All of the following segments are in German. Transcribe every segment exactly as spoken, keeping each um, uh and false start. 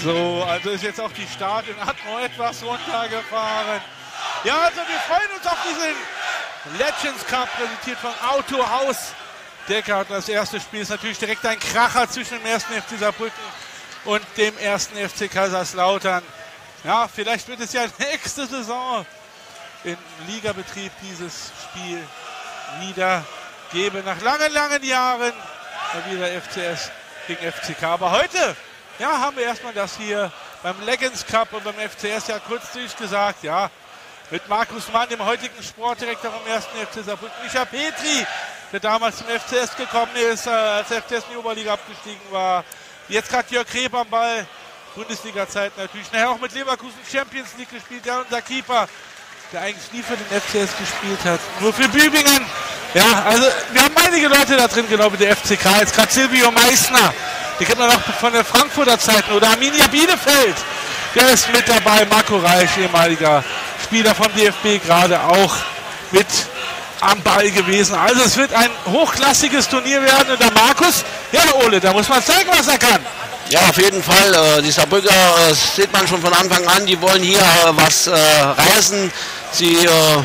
So, also ist jetzt auch die Start in Atmo etwas runtergefahren. Ja, also wir freuen uns auf diesen Legends Cup, präsentiert von Autohaus Deckert. Das erste Spiel ist natürlich direkt ein Kracher zwischen dem ersten F C Saarbrücken und dem ersten F C Kaiserslautern. Ja, vielleicht wird es ja nächste Saison im Ligabetrieb dieses Spiel wieder geben. Nach langen, langen Jahren wieder F C S gegen F C K. Aber heute, ja, haben wir erstmal das hier beim Legends Cup und beim F C S ja kurz durchgesagt. Ja, mit Markus Mann, dem heutigen Sportdirektor vom ersten F C Saarbrücken. Micha Petri, der damals zum F C S gekommen ist, äh, als F C S in die Oberliga abgestiegen war. Jetzt gerade Jörg Kreb am Ball. Bundesliga-Zeit natürlich. Nachher auch mit Leverkusen Champions League gespielt. Ja, unser Keeper, der eigentlich nie für den F C S gespielt hat. Nur für Bübingen. Ja, also wir haben einige Leute da drin, genau wie der F C K. Jetzt gerade Silvio Meissner. Den kennt man noch von der Frankfurter Zeiten. Oder Arminia Bielefeld. Der ist mit dabei. Marco Reich, ehemaliger Spieler vom D F B, gerade auch mit am Ball gewesen. Also es wird ein hochklassiges Turnier werden. Und der Markus, ja Ole, da muss man zeigen, was er kann. Ja, auf jeden Fall. Äh, die Saarbrücker, äh, sieht man schon von Anfang an, die wollen hier äh, was äh, reißen. Sie äh,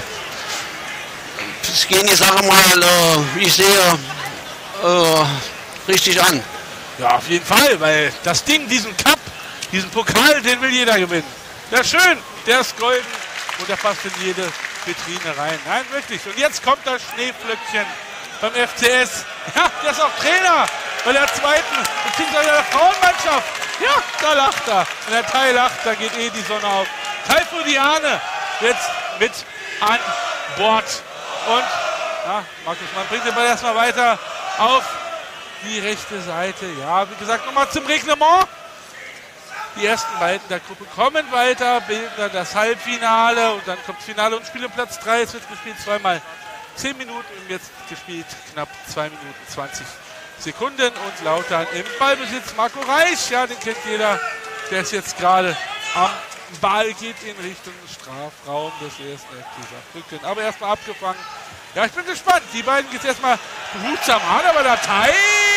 gehen die Sache mal, äh, wie ich sehe, äh, richtig an. Ja, auf jeden Fall, weil das Ding, diesen Cup, diesen Pokal, den will jeder gewinnen. Der ist schön, der ist golden und der passt in jede Vitrine rein. Nein, wirklich. Und jetzt kommt das Schneeflöckchen beim F C S. Ja, der ist auch Trainer bei der zweiten, beziehungsweise der Frauenmannschaft. Ja, da lacht er. Wenn der Teil lacht, da geht eh die Sonne auf. Taifo-Diane jetzt mit an Bord. Und ja, Markus Mann bringt den Ball erstmal weiter auf die rechte Seite. Ja, wie gesagt, nochmal zum Reglement. Die ersten beiden der Gruppe kommen weiter, bilden dann das Halbfinale und dann kommt das Finale und Spiel um Platz drei. Es wird gespielt zweimal zehn Minuten und jetzt gespielt knapp zwei Minuten zwanzig Sekunden und Lautern im Ballbesitz. Marco Reich, ja, den kennt jeder, der ist jetzt gerade am Ball, geht in Richtung Strafraum des ersten F C Saarbrücken. Aber erstmal abgefangen. Ja, ich bin gespannt. Die beiden geht es erstmal behutsam an, aber der Teil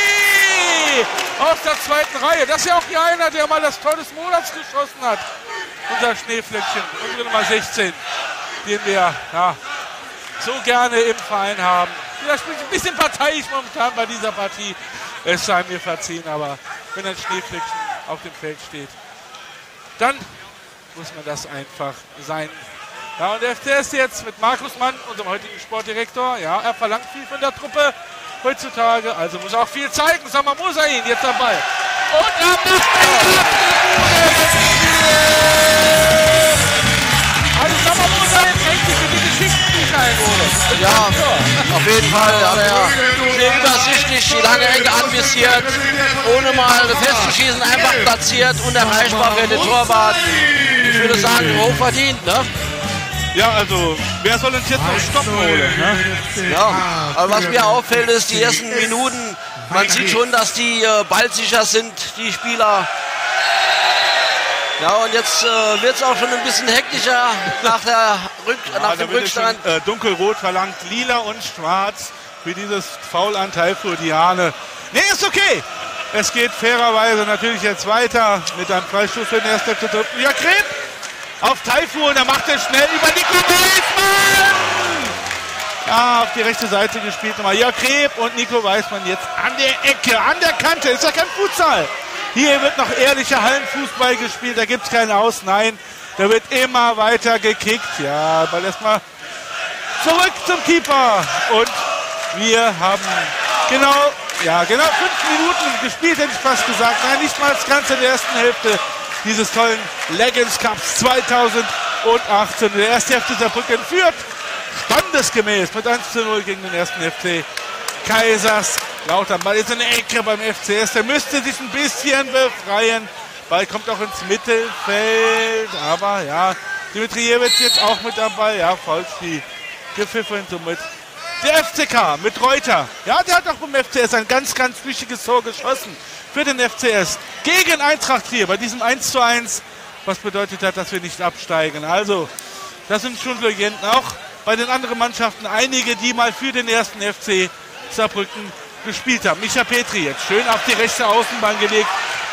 aus der zweiten Reihe. Das ist ja auch hier einer, der mal das Tor des Monats geschossen hat. Unser Schneeflöckchen, unsere Nummer sechzehn, den wir ja, so gerne im Verein haben. Vielleicht bin ich ein bisschen parteiisch momentan bei dieser Partie. Es sei mir verziehen, aber wenn ein Schneeflöckchen auf dem Feld steht, dann muss man das einfach sein. Ja, und der F C S jetzt mit Markus Mann, unserem heutigen Sportdirektor. Ja, er verlangt viel von der Truppe heutzutage, also muss er auch viel zeigen. Sag mal, muss er ihn jetzt am Ball. Und er macht den Also sag mal, muss er jetzt endlich für die Geschichten sein, oder? Ja, auf jeden Fall hat er sehr übersichtlich die lange Ecke anvisiert, ohne mal festzuschießen, einfach platziert, unerreichbar für den Torwart. Ich würde sagen, hochverdient, ne? Ja, also, wer soll uns jetzt noch stoppen, oder? Ne? Ja, aber was mir auffällt, ist, die ersten Minuten, man sieht schon, dass die äh, ballsicher sind, die Spieler. Ja, und jetzt äh, wird es auch schon ein bisschen hektischer nach, der Rück ja, nach dem Rückstand. Schon, äh, dunkelrot verlangt, lila und schwarz für dieses Foulanteil für Diane. Nee, ist okay. Es geht fairerweise natürlich jetzt weiter mit einem Freistoß für den ersten F C Saarbrücken. Ja, Kreb auf Taifur und er macht es schnell über Nico Weismann. Ja, auf die rechte Seite gespielt nochmal. Ja, Kreb und Nico Weismann jetzt an der Ecke, an der Kante. Ist ja kein Futsal. Hier wird noch ehrlicher Hallenfußball gespielt. Da gibt es keine Aus. Nein, da wird immer weiter gekickt. Ja, aber erstmal zurück zum Keeper. Und wir haben genau, ja, genau fünf Minuten gespielt, hätte ich fast gesagt. Nein, nicht mal das Ganze in der ersten Hälfte dieses tollen Legends Cups zweitausendachtzehn. Der erste F C Saarbrücken führt standesgemäß mit eins zu null gegen den ersten F C Kaiserslautern. Ball ist in der Ecke beim F C S. Der müsste sich ein bisschen befreien. Ball kommt auch ins Mittelfeld. Aber ja, Dimitrijevic jetzt auch mit am Ball. Ja, Foulspiel gepfiffen somit. Der F C K mit Reuter. Ja, der hat auch beim F C S ein ganz, ganz wichtiges Tor geschossen. Für den F C S gegen Eintracht hier bei diesem eins zu eins, was bedeutet hat, dass wir nicht absteigen. Also, das sind schon Legenden. Auch bei den anderen Mannschaften einige, die mal für den ersten F C Saarbrücken gespielt haben. Micha Petri jetzt schön auf die rechte Außenbahn gelegt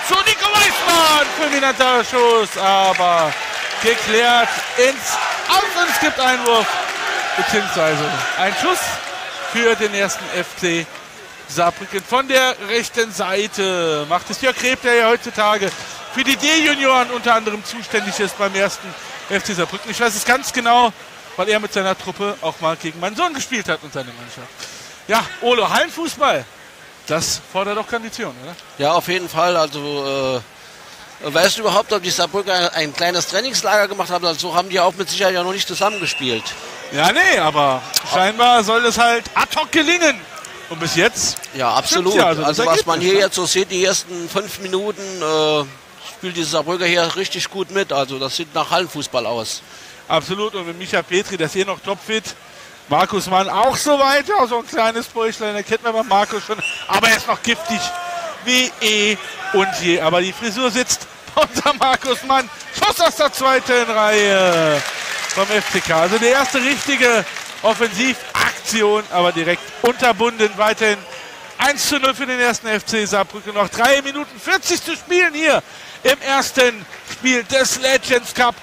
zu Nico Weismann. Fulminanter Schuss, aber geklärt ins Aus und es gibt Einwurf, beziehungsweise ein Schuss für den ersten F C Saarbrücken. Von der rechten Seite macht es Jörg Kreb, der ja heutzutage für die D-Junioren unter anderem zuständig ist beim ersten F C Saarbrücken. Ich weiß es ganz genau, weil er mit seiner Truppe auch mal gegen meinen Sohn gespielt hat und seine Mannschaft. Ja, Olo, Hallenfußball, das fordert doch Kondition, oder? Ja, auf jeden Fall. Also, äh, weißt du überhaupt, ob die Saarbrücker ein kleines Trainingslager gemacht haben? Also, so haben die auch mit Sicherheit ja noch nicht zusammengespielt. Ja, nee, aber scheinbar soll es halt ad hoc gelingen. Und bis jetzt? Ja, absolut. Ja, also, also was man hier jetzt so sieht, die ersten fünf Minuten äh, spielt die Saarbrücker hier richtig gut mit. Also, das sieht nach Hallenfußball aus. Absolut. Und mit Micha Petri, das hier noch topfit. Markus Mann auch so weiter, so ein kleines Bäuchlein, da kennt man bei Markus schon, aber er ist noch giftig wie eh und je. Aber die Frisur sitzt unter Markus Mann. Schuss aus der zweiten Reihe vom F C K. Also die erste richtige Offensivaktion, aber direkt unterbunden. Weiterhin eins zu null für den ersten F C Saarbrücken. Noch drei Minuten vierzig zu spielen hier im ersten Spiel des Legends Cup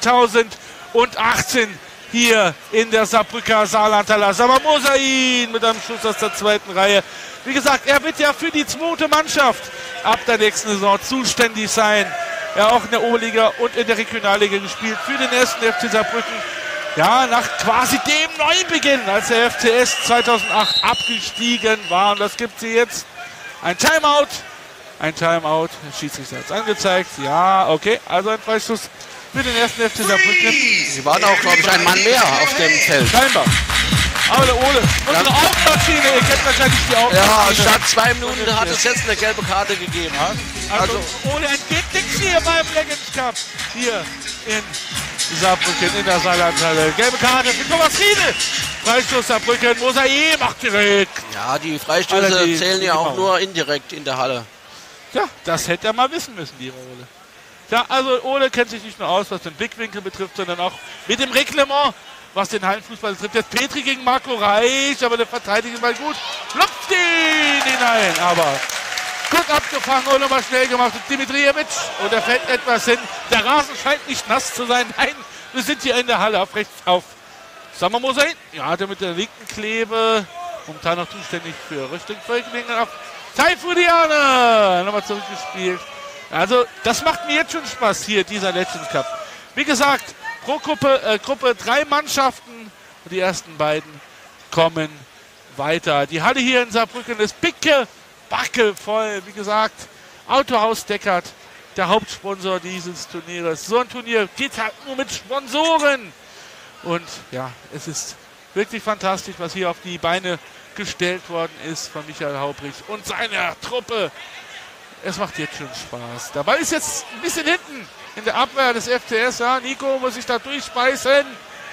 zweitausendachtzehn. Hier in der Saarbrücker Saarlandhalle. Aber Mosain mit einem Schuss aus der zweiten Reihe. Wie gesagt, er wird ja für die zweite Mannschaft ab der nächsten Saison zuständig sein. Er auch in der Oberliga und in der Regionalliga gespielt für den ersten F C Saarbrücken. Ja, nach quasi dem Neubeginn, als der F C S zweitausendacht abgestiegen war. Und das gibt sie jetzt. Ein Timeout. Ein Timeout. Der Schiedsrichter hat es angezeigt. Ja, okay. Also ein Freistoß für den ersten F C Saarbrücken. Sie waren auch, glaube ich, ein Mann mehr auf dem Feld. Scheinbar. Aber der Ole, unsere Aufmaschine, ihr kennt wahrscheinlich die Aufmaschine. Ja, statt zwei Minuten hat es jetzt eine gelbe Karte gegeben. Ja, also, also Ole entgeht nichts hier beim Legends Cup. Hier in Saarbrücken, in der Saarlandhalle. Gelbe Karte für Thomas Riedel. Freistoß Saarbrücken, Mosaie macht direkt. Ja, die Freistöße die, zählen ja auch Mauer. Nur indirekt in der Halle. Ja, das hätte er mal wissen müssen, lieber Ole. Ja, also Ole kennt sich nicht nur aus, was den Blickwinkel betrifft, sondern auch mit dem Reglement, was den Hallenfußball betrifft. Jetzt Petri gegen Marco Reich, aber der Verteidiger mal gut. Klopft ihn hinein, aber gut abgefangen und nochmal schnell gemacht. Und Dimitrijevic, und er fällt etwas hin. Der Rasen scheint nicht nass zu sein. Nein, wir sind hier in der Halle auf rechts auf. Sagen wir Mosain. Ja, hat er mit der linken Klebe. Momentan noch zuständig für Richtung Völklingen auf Taifudiane. Nochmal zurückgespielt. Also, das macht mir jetzt schon Spaß hier, dieser Legends Cup. Wie gesagt, pro Gruppe, äh, Gruppe drei Mannschaften und die ersten beiden kommen weiter. Die Halle hier in Saarbrücken ist picke, backe voll. Wie gesagt, Autohaus Deckert, der Hauptsponsor dieses Turnieres. So ein Turnier geht halt nur mit Sponsoren. Und ja, es ist wirklich fantastisch, was hier auf die Beine gestellt worden ist von Michael Haubrich und seiner Truppe. Es macht jetzt schon Spaß. Der Ball ist jetzt ein bisschen hinten in der Abwehr des F C S. Ja, Nico muss sich da durchspeisen.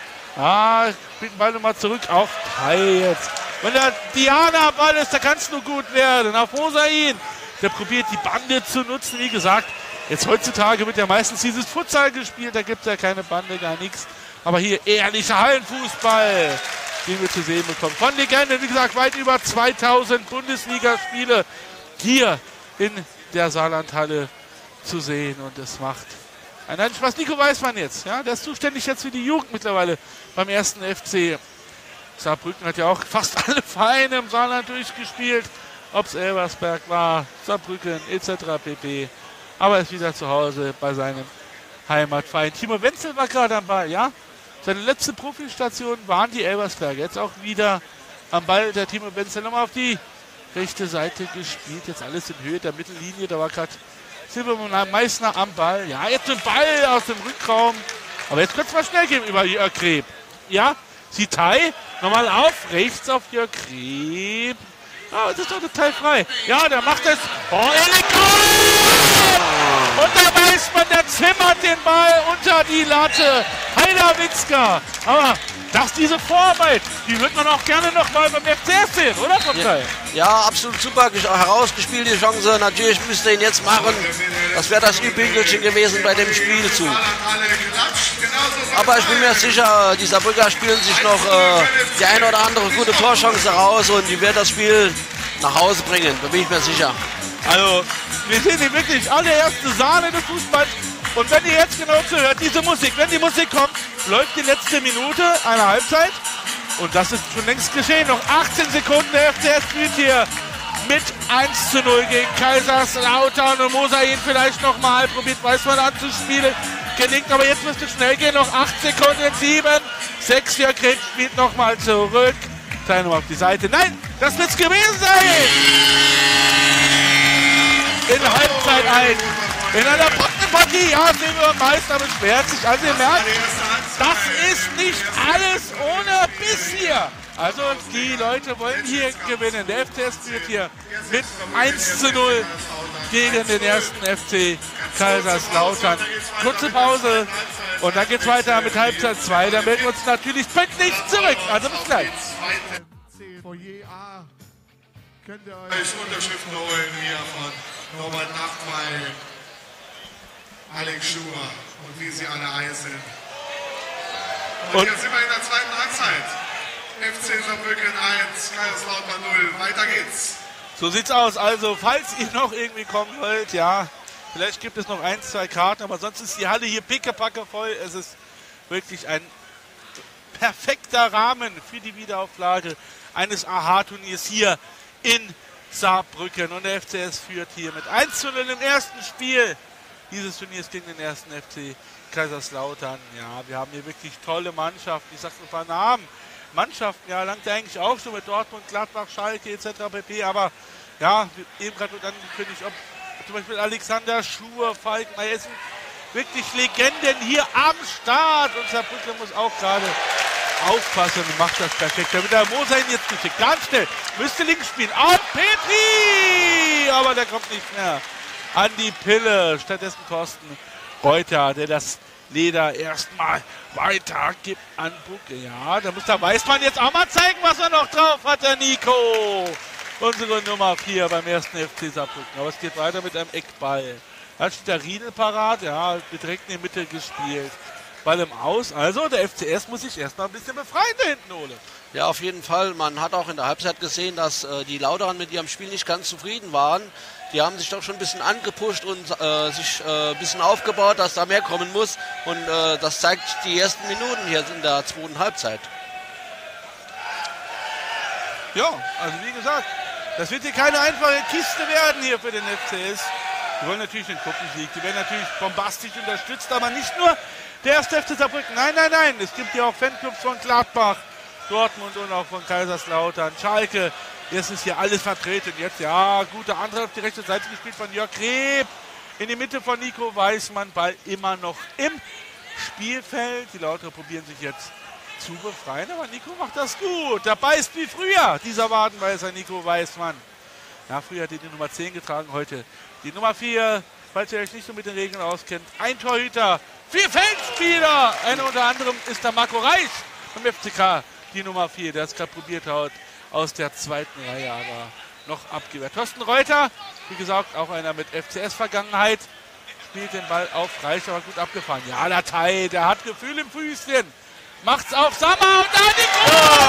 Ah, spielt den Ball nochmal zurück auf drei jetzt. Wenn der Diana-Ball ist, da kann es nur gut werden. Auf Mosain. Der probiert die Bande zu nutzen. Wie gesagt, jetzt heutzutage wird ja meistens dieses Futsal gespielt. Da gibt es ja keine Bande, gar nichts. Aber hier ehrlicher Hallenfußball, den wir zu sehen bekommen. Von Legenden, wie gesagt, weit über zweitausend Bundesligaspiele hier in der Saarlandhalle zu sehen. Und es macht einen Spaß. Nico Weismann jetzt, ja, der ist zuständig jetzt für die Jugend mittlerweile beim ersten F C Saarbrücken. Hat ja auch fast alle Vereine im Saarland durchgespielt. Ob es Elversberg war, Saarbrücken et cetera pp. Aber er ist wieder zu Hause bei seinem Heimatverein. Timo Wenzel war gerade am Ball, ja. Seine letzte Profistation waren die Elversberger. Jetzt auch wieder am Ball der Timo Wenzel. Nochmal auf die rechte Seite gespielt. Jetzt alles in Höhe der Mittellinie. Da war gerade Silbermann Meißner am Ball. Ja, jetzt ein Ball aus dem Rückraum. Aber jetzt könnte es mal schnell gehen über Jörg Kreb. Ja, Sitai nochmal auf. Rechts auf Jörg Kreb. Ah, das ist doch total frei. Ja, der macht es. Oh, Elektronik! Und da weiß man, der zimmert den Ball unter die Latte. Heider Witzka. Aber das, diese Vorarbeit, die wird man auch gerne noch mal beim F C S sehen, oder? Ja, ja, absolut super herausgespielt, die Chance. Natürlich müsste ihn jetzt machen. Das wäre das Übingelchen gewesen bei dem Spielzug. Aber ich bin mir sicher, die Saarbrücker spielen sich noch äh, die eine oder andere gute Torchance raus und die wird das Spiel nach Hause bringen. Da bin ich mir sicher. Also, wir sehen hier wirklich allererste Sahne des Fußballs. Und wenn ihr jetzt genau zuhört, diese Musik, wenn die Musik kommt, läuft die letzte Minute einer Halbzeit. Und das ist schon längst geschehen. Noch achtzehn Sekunden, der F C S spielt hier mit eins zu null gegen Kaiserslautern. Und Mosain vielleicht nochmal probiert Weißmann anzuspielen. Gelingt, aber jetzt müsste es schnell gehen. Noch acht Sekunden, sieben, sechs, Jörg Krebs spielt nochmal zurück. Kleine auf die Seite. Nein, das wird's gewesen sein. In Halbzeit eins. In einer Partie. Ja, Silber Meister beschwert sich. Also ihr merkt, das ist nicht alles ohne Biss hier. Also die Leute wollen hier gewinnen. Der F C S spielt hier mit eins zu null gegen den ersten F C Kaiserslautern. Kurze Pause und dann geht's weiter mit Halbzeit zwei. Dann melden wir uns natürlich pünktlich zurück. Also bis gleich. Könnt ihr euch Unterschriften holen hier von Norbert Nachtwey, Alex Schuher und wie sie alle heißen. Und, und jetzt sind wir in der zweiten Halbzeit. F C Saarbrücken eins, Kaiserslautern null. Weiter geht's. So sieht's aus. Also, falls ihr noch irgendwie kommen wollt, ja, vielleicht gibt es noch ein, zwei Karten, aber sonst ist die Halle hier pickepacke voll. Es ist wirklich ein perfekter Rahmen für die Wiederauflage eines A H A-Turniers hier in Saarbrücken. Und der F C S führt hier mit eins zu null im ersten Spiel dieses Turniers gegen den ersten F C Kaiserslautern. Ja, wir haben hier wirklich tolle Mannschaften. Ich sage ein paar Namen. Mannschaften, ja, langt eigentlich auch schon mit Dortmund, Gladbach, Schalke et cetera pp. Aber ja, eben gerade angekündigt, ob zum Beispiel Alexander Schuhe, Falkenmeier, sind wirklich Legenden hier am Start. Und Saarbrücken muss auch gerade aufpassen und macht das perfekt. Da wird der Mosain jetzt geschickt. Ganz schnell. Müsste links spielen. Und Petri! Aber der kommt nicht mehr an die Pille. Stattdessen Thorsten Reuter, der das Leder erstmal weitergibt an Bucke. Ja, da muss der Weißmann jetzt auch mal zeigen, was er noch drauf hat, der Nico. Unsere Nummer vier beim ersten F C Saarbrücken. Aber es geht weiter mit einem Eckball. Da steht der Riedel parat. Ja, wird direkt in die Mitte gespielt. Ball im Aus. Also der F C S muss sich erstmal ein bisschen befreien da hinten, Ole. Ja, auf jeden Fall. Man hat auch in der Halbzeit gesehen, dass äh, die Lauteren mit ihrem Spiel nicht ganz zufrieden waren. Die haben sich doch schon ein bisschen angepusht und äh, sich äh, ein bisschen aufgebaut, dass da mehr kommen muss. Und äh, das zeigt die ersten Minuten hier in der zweiten Halbzeit. Ja, also wie gesagt, das wird hier keine einfache Kiste werden hier für den F C S. Die wollen natürlich den Gruppensieg. Die werden natürlich bombastisch unterstützt, aber nicht nur der erste F C Saarbrücken. Nein, nein, nein. Es gibt ja auch Fanclubs von Gladbach, Dortmund und auch von Kaiserslautern, Schalke. Jetzt ist hier alles vertreten. Jetzt, ja, gute Andere auf die rechte Seite gespielt von Jörg Krebs. In die Mitte von Nico Weißmann. Ball immer noch im Spielfeld. Die Lauterer probieren sich jetzt zu befreien, aber Nico macht das gut. Der beißt wie früher, dieser Wadenbeißer Nico Weißmann. Ja, früher hat er die Nummer zehn getragen, heute die Nummer vier. Falls ihr euch nicht so mit den Regeln auskennt. Ein Torhüter, vier Feldspieler. Einer unter anderem ist der Marco Reich vom F C K. Die Nummer vier, der es gerade probiert hat, aus der zweiten Reihe, aber noch abgewehrt. Thorsten Reuter, wie gesagt, auch einer mit F C S-Vergangenheit, spielt den Ball auf Reich, aber gut abgefahren. Ja, Latei, der hat Gefühl im Füßchen. Macht's auf Sammer und da Nico!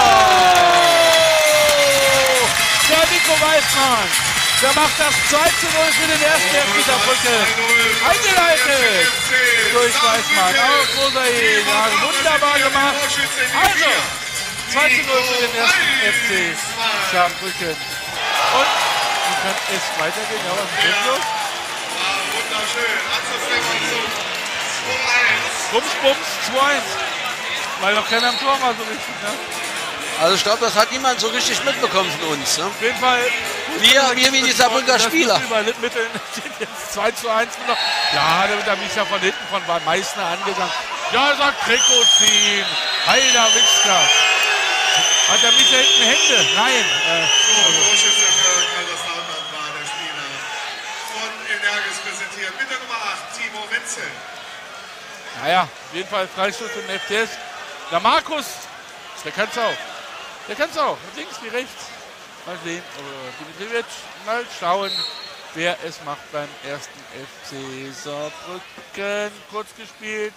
Oh! Der Nico Weißmann, der macht das zwei zu null für den ersten F C Saarbrücken. Eingeleitet durch Weißmann. Auch Mosain, ja, wunderbar gemacht. Also, zwei zu null für den ersten F C Saarbrücken. Und wie kann es weitergehen? Ja, was ist denn los? War wunderschön. Anschlusstreffer zum zwei eins. Bums, Bums, zwei eins. Weil noch keiner am Tor war so richtig, ne? Also ich glaube, das hat niemand so richtig mitbekommen von uns. Ne? Auf jeden Fall. Wir, wir wie die Saarbrücker Spieler. Mitteln sind jetzt zwei zu eins. Noch. Ja, da wird der Micha von hinten von Meißner angegangen. Ja, er sagt Trikot ziehen. Heiler Witzka. Hat der Micha hinten Hände? Nein. Äh, Torschütze für Kaiserslautern war der Spieler von Energis präsentiert. Mit der Nummer acht, Timo Wenzel. Naja, auf jeden Fall Freistoß für den F C S. Der Markus, der kann's auch. Der kann's auch. Links wie rechts. Mal sehen. Dimitrijevic, mal schauen, wer es macht beim ersten F C Saarbrücken. Kurz gespielt.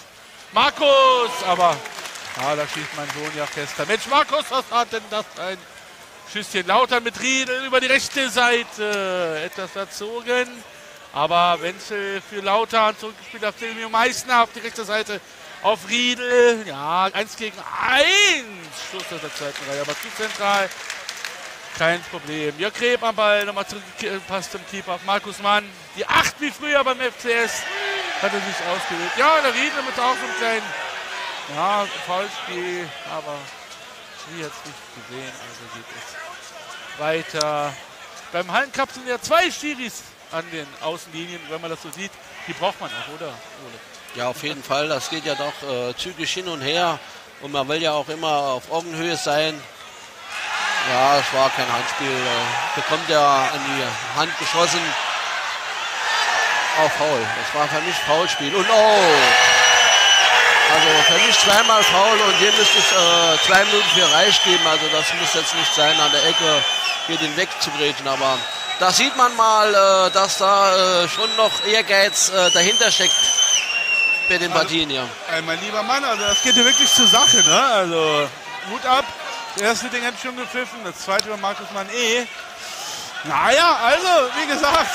Markus, aber ja, da schießt mein Sohn ja fester. Mensch, Markus, was hat denn das ein Schüsschen Lautern mit Riedel über die rechte Seite. Etwas verzogen. Aber Wenzel für Lautern zurückgespielt auf Silvio Meissner auf die rechte Seite. Auf Riedel. Ja, eins gegen eins. Schuss aus der zweiten Reihe, aber zu zentral. Kein Problem. Jörg Reb am Ball. Nochmal zurückgepasst zum Keeper auf Markus Mann. Die acht wie früher beim F C S. Hat er sich ausgewählt. Ja, der Riedel mit auch so einem kleinen ja, Foulspiel. Aber Schwie hat es nicht gesehen. Also geht es weiter. Beim Hallencup sind ja zwei Schiris an den Außenlinien, wenn man das so sieht. Die braucht man auch, oder? Ole? Ja, auf jeden Fall. Das geht ja doch äh, zügig hin und her. Und man will ja auch immer auf Augenhöhe sein. Ja, es war kein Handspiel. Äh, bekommt er an die Hand geschossen. Auf Foul. Das war für mich Foulspiel. Und oh! Also für mich zweimal Foul und hier müsste es äh, zwei Minuten für Reich geben. Also das muss jetzt nicht sein, an der Ecke hier den wegzugrätschen. Aber da sieht man mal, äh, dass da äh, schon noch Ehrgeiz äh, dahinter steckt bei den Partien hier. Also, mein lieber Mann, also das geht hier wirklich zur Sache, ne? Also Hut ab. Das erste Ding hat schon gepfiffen, das zweite war Markus Mann eh. Naja, also wie gesagt,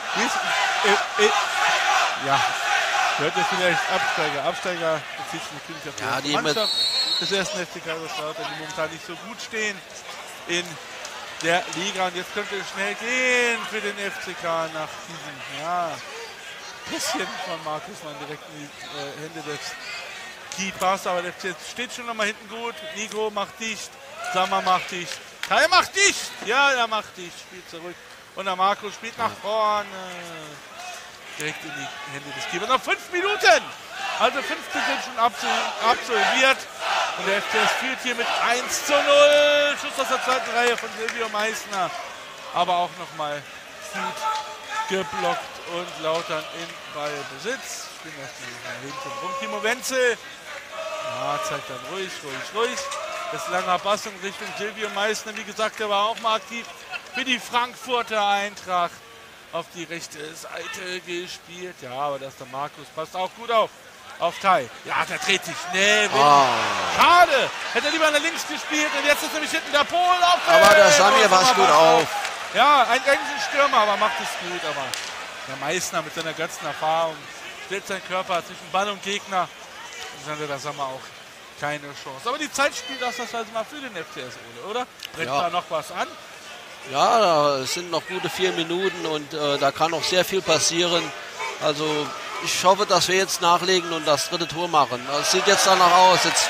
äh, äh, ja, hört ihr vielleicht Absteiger. Absteiger bezieht sich natürlich auf die, ja, die Mannschaft des ersten F C Kaiserslautern, die momentan nicht so gut stehen in der Liga. Und jetzt könnte es schnell gehen für den F C K nach diesem ja, bisschen von Markus Mann direkt in die äh, Hände des Keepers. Aber der F C steht schon nochmal hinten gut. Nico macht dicht, Sammer macht dicht, Kai macht dicht. Ja, er macht dicht, spielt zurück. Und der Marco spielt nach vorne. Direkt in die Hände des Keepers. Noch fünf Minuten. Also fünfzehn sind schon absolviert. Und der F C S führt hier mit eins zu null. Schuss aus der zweiten Reihe von Silvio Meissner. Aber auch nochmal gut geblockt und Lautern in Ballbesitz. Spielen erstmal hinten rum. Timo Wenzel. Ja, zeigt dann ruhig, ruhig, ruhig. Das langer Pass in Richtung Silvio Meissner. Wie gesagt, der war auch mal aktiv für die Frankfurter Eintracht. Auf die rechte Seite gespielt. Ja, aber das ist der Markus. Passt auch gut auf. Auf Tai. Ja, der dreht sich schnell. Oh. Schade. Hätte er lieber nach links gespielt. Und jetzt ist nämlich hinten der Pol auf. Aber der Samir passt gut auf. Ja, ein, eigentlich ein Stürmer, aber macht es gut. Aber der Meissner mit seiner ganzen Erfahrung stellt seinen Körper zwischen Ball und Gegner. Und dann hat der Sammer auch keine Chance. Aber die Zeit spielt das also mal für den F C S, Ole, oder? Bringt ja. da noch was an? Ja, es sind noch gute vier Minuten und äh, da kann noch sehr viel passieren. Also ich hoffe, dass wir jetzt nachlegen und das dritte Tor machen. Das sieht jetzt danach aus. Jetzt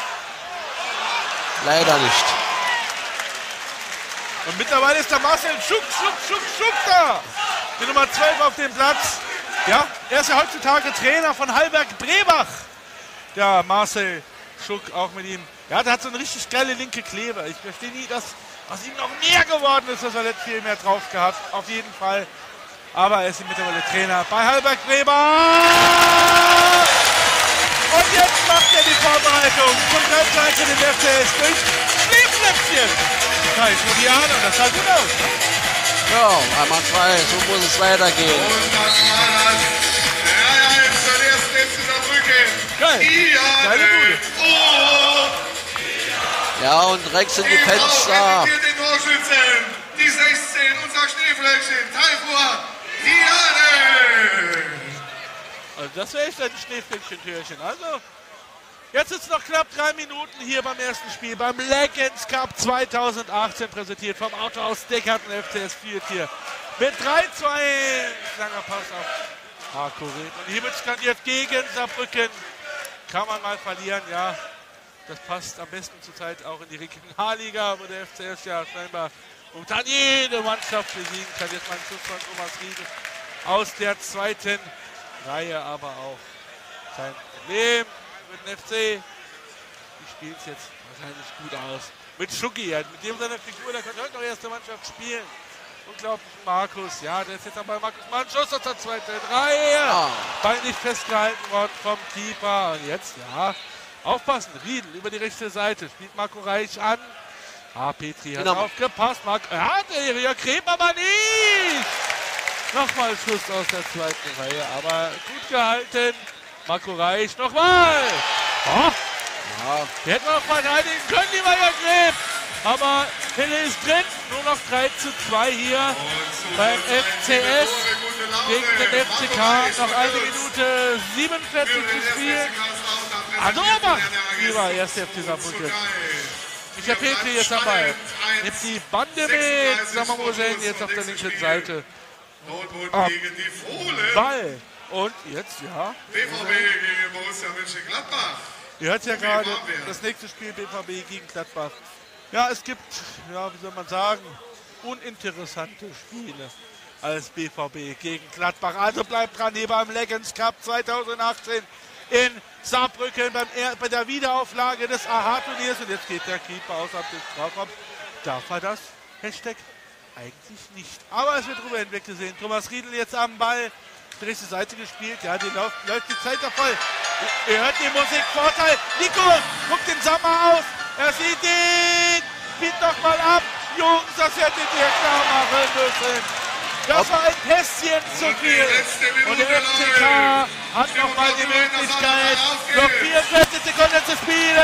leider nicht. Und mittlerweile ist der Marcel Schuck, Schuck, Schuck, Schuck da. Die Nummer zwölf auf dem Platz. Ja, er ist ja heutzutage Trainer von Hallberg Brebach. Der Marcel Schuck auch mit ihm. Ja, der hat so eine richtig geile linke Kleber. Ich verstehe nie, dass was ihm noch mehr geworden ist, dass er nicht viel mehr drauf gehabt. Auf jeden Fall. Aber er ist mittlerweile Trainer bei Hallberg Brebach. Und jetzt macht er die Vorbereitung zum drei zu eins für den F C S durch Schneeflöpfchen. Da ist nur die Ahnung, das sah gut aus. Ne? Ja, einmal zwei, so muss es weitergehen. Und das war das drei eins für den ersten F C Saarbrücken. Geil, geile Bude. Oh! Ja, und Rex sind die Fenster. Den Torschützen, die sechzehn, unser Schneeflöckchen, Taifur, Diane. Also das wäre echt ein Schneeflöckchen-Türchen. Also, jetzt ist noch knapp drei Minuten hier beim ersten Spiel, beim Legends Cup zweitausendachtzehn, präsentiert vom Autohaus Deckerten. F C S führt hier mit drei zu eins. Langer Pass auf Marco Reb. Und hier wird skandiert gegen Saarbrücken. Kann man mal verlieren, ja. Das passt am besten zurzeit auch in die Regionalliga, wo der F C S ja scheinbar momentan jede Mannschaft besiegen kann. Jetzt mal ein Schuss von Thomas Riedel aus der zweiten Reihe, aber auch kein Problem mit dem F C. Die spielt es jetzt wahrscheinlich gut aus. Mit Schucki, mit dem seiner Figur, der kann heute noch erste Mannschaft spielen. Unglaublich, Markus, ja, der ist jetzt bei Markus Mann, Schuss aus der zweiten Reihe. Ja. Ball nicht festgehalten worden vom Keeper. Und jetzt, ja, aufpassen, Riedel über die rechte Seite, spielt Marco Reich an. Ah, Petri hat genau. aufgepasst, Marco, er hat ja Kreb, aber nicht. Nochmal Schuss aus der zweiten Reihe, aber gut gehalten. Marco Reich, nochmal. Oh. Ja. Die hätten wir noch verteidigen können, lieber Jörg Kreb. Aber Hille ist drin, nur noch drei zu zwei hier beim F C S gegen den F C K. Noch eine Minute siebenundvierzig zu spielen. Also Obacht, lieber erste F C Saarbrücken. Michael Petri jetzt am Ball. Nimmt die Bande mit. Samuelsen jetzt auf der linken Seite. Ab. Ball. Und jetzt, ja. B V B gegen Borussia Mönchengladbach. Ihr hört ja gerade, das nächste Spiel B V B gegen Gladbach. Ja, es gibt, ja, wie soll man sagen, uninteressante Spiele als B V B gegen Gladbach. Also bleibt dran hier beim Legends Cup zweitausendachtzehn in Saarbrücken beim er bei der Wiederauflage des A H A-Turniers. Und jetzt geht der Keeper außerhalb des Strafraums. Darf er das? Hashtag eigentlich nicht. Aber es wird drüber hinweg gesehen. Thomas Riedl jetzt am Ball. Rechte Seite gespielt. Ja, die läuft, läuft die Zeit da voll. Ihr hört die Musik. Vorteil. Nico guckt den Sommer aus. Er sieht ihn. Spielt noch mal ab. Jungs, das hättet ihr klar machen müssen. Das war ein Pässchen zu viel. Und der F C K hat noch mal die Möglichkeit, noch vierundvierzig Sekunden zu spielen.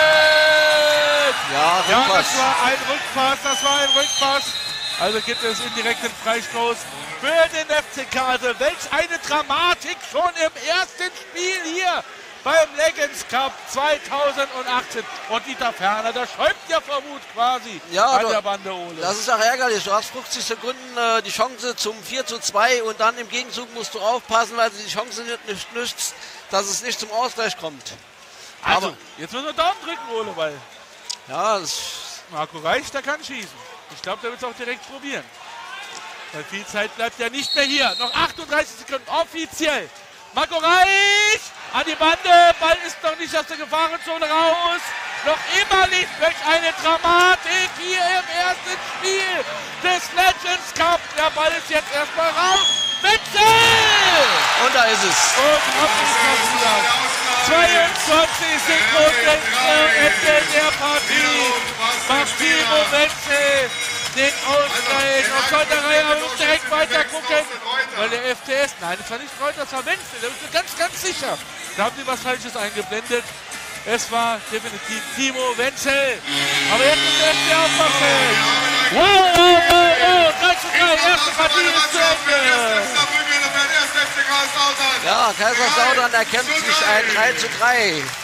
Ja, ja, das war ein Rückpass. Das war ein Rückpass. Also gibt es indirekten Freistoß für den F C K. Also welch eine Dramatik schon im ersten Spiel hier beim Legends Cup zweitausendachtzehn. Und Dieter Ferner, der schäumt ja vor Wut quasi ja, an du, der Bande, Ole. Das ist auch ärgerlich. Du hast fünfzig Sekunden äh, die Chance zum vier zu zwei und dann im Gegenzug musst du aufpassen, weil du die Chance nicht, nicht nützt, dass es nicht zum Ausgleich kommt. Also, Aber jetzt müssen wir Daumen drücken, Ole, weil ja, das Marco Reich, der kann schießen. Ich glaube, der wird es auch direkt probieren. Weil viel Zeit bleibt ja nicht mehr hier. Noch achtunddreißig Sekunden offiziell. Marco Reich an die Bande. Ball ist noch nicht aus der Gefahrenzone raus. Noch immer nicht. Welch eine Dramatik hier im ersten Spiel des Legends Cup. Der Ball ist jetzt erstmal raus. Wechsel! Und da ist es. Und abgeschlossen. zweiundzwanzig Sekunden vor Ende der Partie. Macht Timo Wenzel den Ausgleich. Und Konterei muss direkt weiter gucken. Weil der F C S, nein, das war nicht Reuters, das war Wenzel. Da bist du ganz, ganz sicher. Da haben sie was Falsches eingeblendet. Es war definitiv Timo Wenzel. Aber jetzt muss der F C aufpassen. Wow, wow, wow, wow. drei zu drei, erste Partie ist zu Ende. Ja, Kaiserslautern erkämpft sich ein drei zu drei.